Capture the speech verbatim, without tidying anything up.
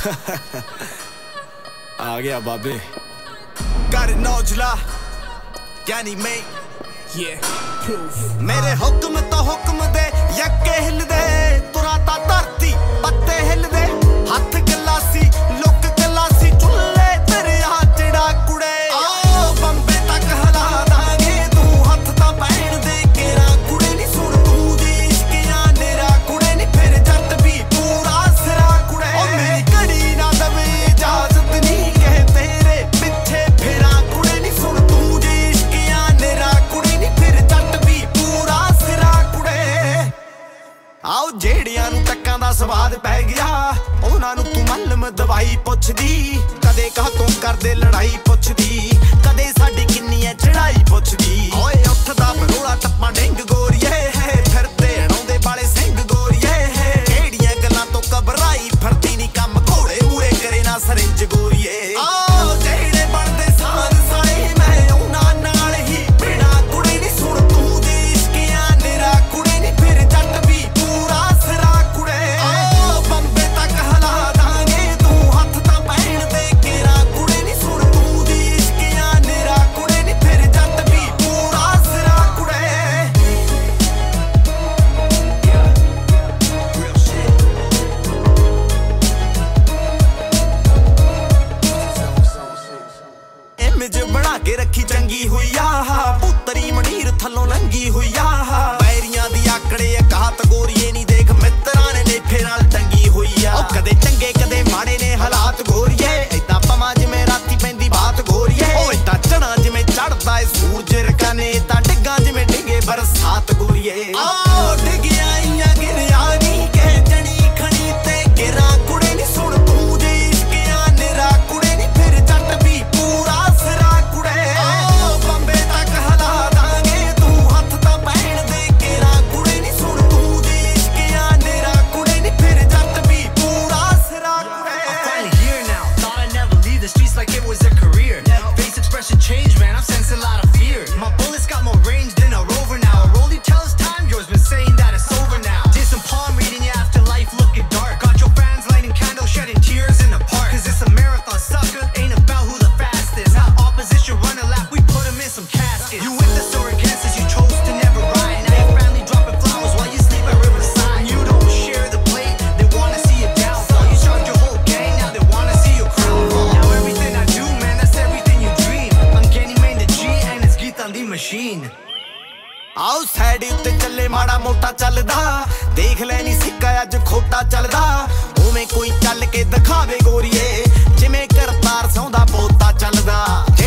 आ गया बाबे कर नौजला यानी मैं मेरे हुक्म तो हुक्म दे यके हिल दे तुराता धरती पत्ते हिल दे हथ गलासी लुक गलासी चुल्ले तेरे हाथड़ा कुड़े आओ बंबे तक हला दांगे तू हथ ता पैण दे केरा कुड़े नी सुन तू दी इश्किया नेरा कुड़े नी फिर जट भी पूरा सिरा कुड़े ओ मेरी घड़ी ना दवे इजाजत नहीं कह तेरे पिछे फिरा कुड़े नी सुन तू दी इश्किया नेरा कुड़े नी फिर जट भी पूरा सिरा कुड़े आओ जेड़ियां नू टक्कां दा स्वाद पै गया उन्हां नू तू मलम दवाई पुछदी कदे कह तू करदे लड़ाई पुछदी कदे साडी किन्नी है चढ़ाई पुछदी ओए उठदा बरोला टप्पा डिंग गोरीए फिरदे अणौंदे वाले सिंह गोरीए केड़ियां गल्लां तो घबराई फिरदी नी कम घोड़े मूरे करे ना सरिंज गोरीए आओ जेड़े बनदे साल साए मैं उन्हां नाल ही बिना कुड़ी नी सुन तू दी इश्किया नेरा कुड़ी नी फिर जट भी पूरा सिरा कुड़े आओ बंबे तक हला दांगे तू हथ ता पैण दे केरा कुड़ी नी सुन तू दी इश्किया नेरा कुड़ी नी फिर जट भी पूरा सिरा कुड़े इमेज बना के रखी चंगी हुई आ पुतरी मनीर थलों लंगी हुई आ पैरियां दी आकड़े कात गोरीए नी देख मित्रां ने नेफे नाल टंगी हुई आ ओ कदे चंगे कदे माड़े ने हालात गोरीए इदा पमा जिवें राती पैंदी बात गोरीए ओ इदा चढ़ा जिवें चढ़दा ए सूरज रकाने इदा डिग्गा जिवें डिगे बरसात गोरीए आओ डिगिया इयां गिरिया नी कह जणी खणी ते गिरा कुड़े नी सुन तू दी इश्किया नेरा कुड़े नी फिर जट भी पूरा सिरा कुड़े आओ बंबे तक हला दांगे तू हथ ता पैण दे केरा कुड़े नी सुन तू दी इश्किया नेरा कुड़े नी फिर जट भी पूरा सिरा कुड़े I'm finally here now. Thought I'd never leave the streets like it was a career. Face expression changed, man. I'm sensing a lot of fear. My bullets got more range than a rover now. A rollie tells time, yours been saying that it's over now. Did some palm reading, yeah, after life looking dark. Got your fans lighting candles, shedding tears in the park. Cause it's a marathon, sucker. Ain't about who the fastest. Not opposition, run a lap, we put 'em in some caskets. You with us or against us, you chose to never ride. Now your family dropping flowers while you sleep at Riverside. You don't share the plate, they wanna see you downfall. You started your whole gang, now they wanna see your crown fall. Now everything I do, man, that's everything you dream. I'm getting main the G and it's Geetan the machine. आओ side उत्ते चले माड़ा मोटा चलदा देख लैनी सिक्का अज खोटा चलदा उवें कोई चल के दिखावे गोरीए जिवें करतार सौंदा पोता चलदा।